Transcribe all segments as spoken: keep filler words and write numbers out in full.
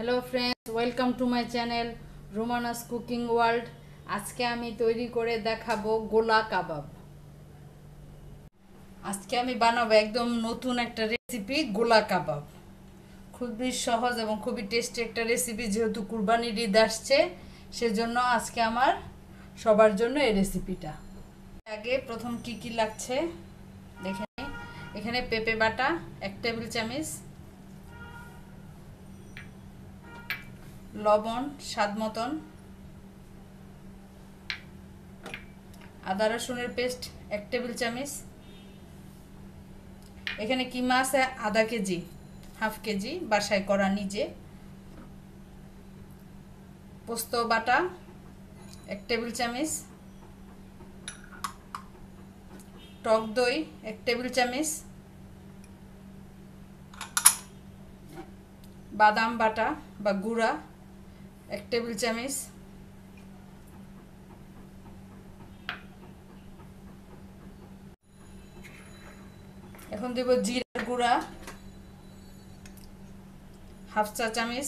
Hello friends welcome to my channel रोमानास cooking world. आज के आमी तैरी करे देखाबो गोला काबाब। आज के आमी बानाबो एकदम नतून एकटा रेसिपि गोला काबाब। खूबই সহজ এবং খুবই টেস্টি একটা রেসিপি। যেহেতু কুরবানির ঈদ আসছে সেজন্য আজকে আমার সবার জন্য এই রেসিপিটা। আগে প্রথম কি কি লাগছে দেখে নিই। এখানে পেঁপে বাটা এক টেবিল চামচ, লবণ স্বাদ মতন, আদা রসুনের পেস্ট এক টেবিল চামচ, এখানে কিমা আছে আধা কেজি হাফ কেজি বাসায় করা নিজে, পোস্ত বাটা এক টেবিল চামচ, টক দই এক টেবিল চামচ, বাদাম বাটা বা গুঁড়া এক টেবিল চামচ, এখন দেব জিরার গুঁড়া হাফ চা চামচ,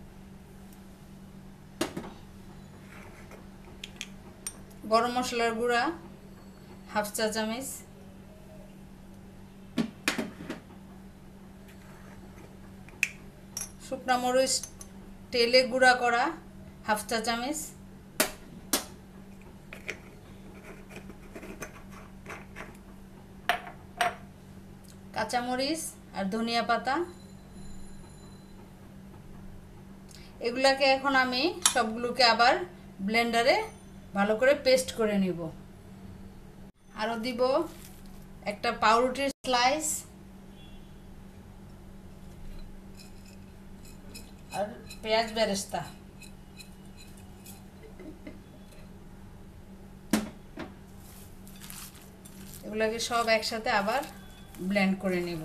গরম মশলার গুঁড়া হাফ চা চামচ, শুকনা মরিচ তেলে গুঁড়া করা হাফ চা চামচ, কাঁচামরিচ আর ধনিয়া পাতা। এগুলাকে এখন আমি সবগুলোকে আবার ব্লেন্ডারে ভালো করে পেস্ট করে নিব। আরও দিব একটা পাউরুটির স্লাইস আর পেঁয়াজ বেরেস্তা। এগুলাকে সব একসাথে আবার ব্লেন্ড করে নিব।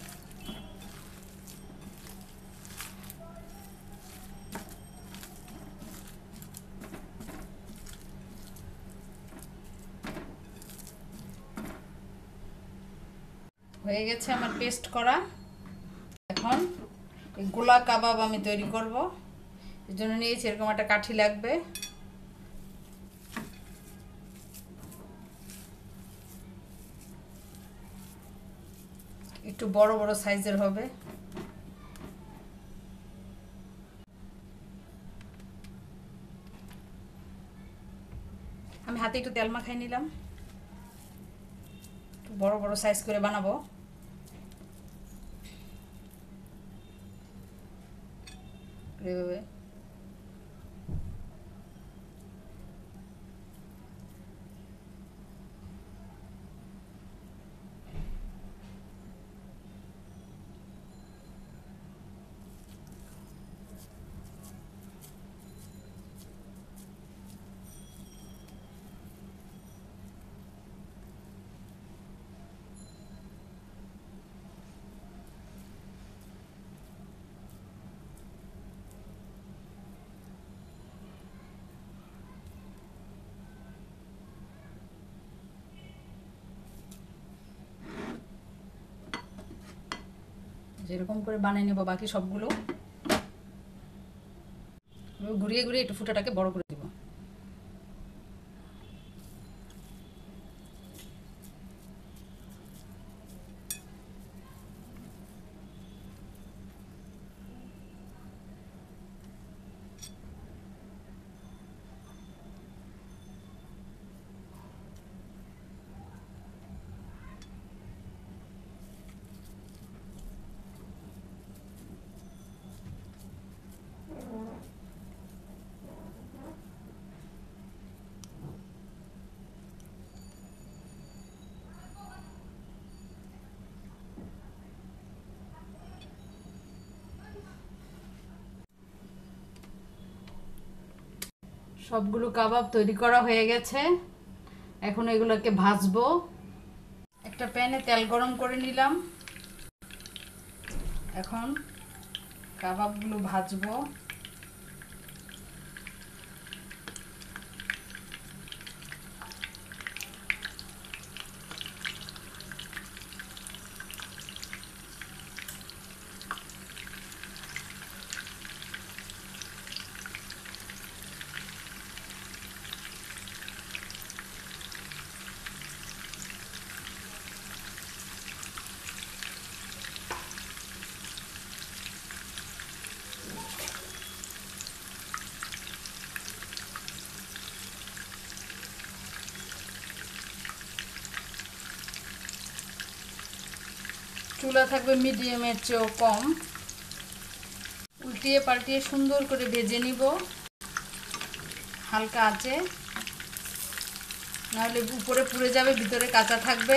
হয়ে গেছে আমার পেস্ট করা। এখন এই গোলা কাবাব আমি তৈরি করব। এর জন্য নিয়েছি এরকম একটা কাঠি লাগবে, একটু বড় বড় সাইজের হবে। আমি হাতে একটু তেল মাখাই নিলাম, বড় বড় সাইজ করে বানাবো। এভাবে যেরকম করে বানিয়ে নেব বাকি সবগুলো। ঘুরিয়ে ঘুরিয়ে একটু ফুটাটাকে বড় করে দেব। সবগুলো কাবাব তৈরি করা হয়ে গেছে। এখন এগুলোকে ভাজবো। একটা প্যানে তেল গরম করে নিলাম। এখন কাবাবগুলো ভাজবো। চুলা থাকবে মিডিয়ামের চেয়েও কম। উল্টিয়ে পাল্টিয়ে সুন্দর করে ভেজে নিব হালকা আঁচে, নাহলে উপরে পুড়ে যাবে, ভিতরে কাঁচা থাকবে।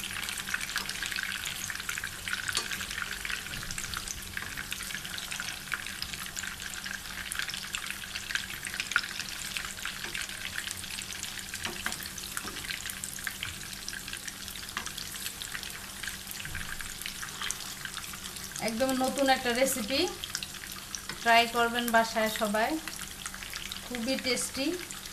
একদম নতুন একটা রেসিপি, ট্রাই করবেন বাসায় সবাই, খুবই টেস্টি।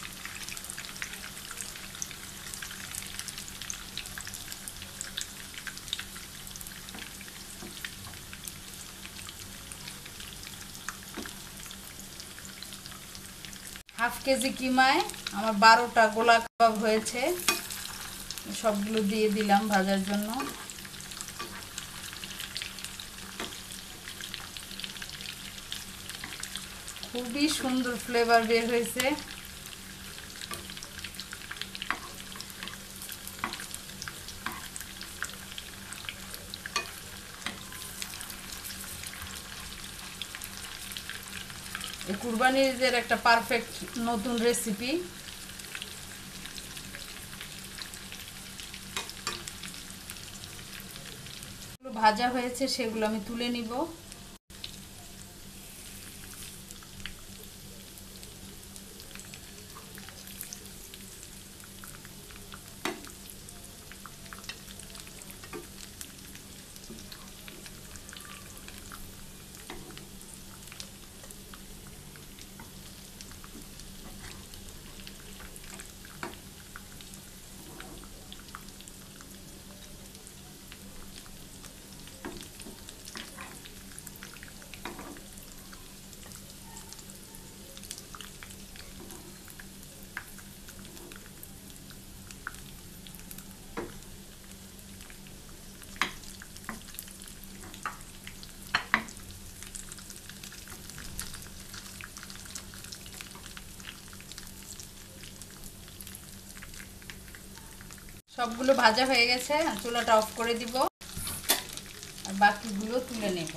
হাফ কেজি কিমায় আমার বারোটা গোলা কাবাব হয়েছে, সবগুলো দিয়ে দিলাম ভাজার জন্য। খুবই সুন্দর ফ্লেভার বের হয়েছে। এই কুরবানির ঈদের একটা পারফেক্ট নতুন রেসিপি। ভাজা হয়েছে সেগুলো আমি তুলে নিব। সবগুলো ভাজা হয়ে গেছে, চুলাটা অফ করে দিব আর বাকিগুলো তুলে নেব।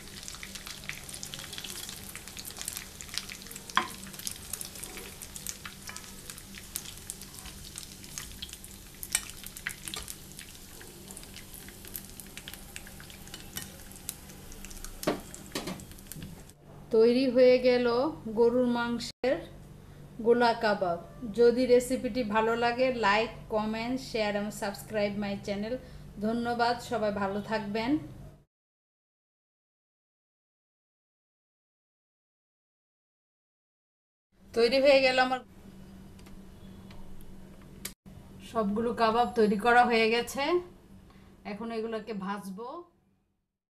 তৈরি হয়ে গেল গরুর মাংসের গোলা কাবাব। যদি রেসিপিটি ভালো লাগে, লাইক, কমেন্ট, শেয়ার এবং সাবস্ক্রাইব মাই চ্যানেল। ধন্যবাদ, সবাই ভালো থাকবেন। তৈরি হয়ে গেল আমার সবগুলো কাবাব, তৈরি করা হয়ে গেছে। এখন এগুলোকে ভাজবো।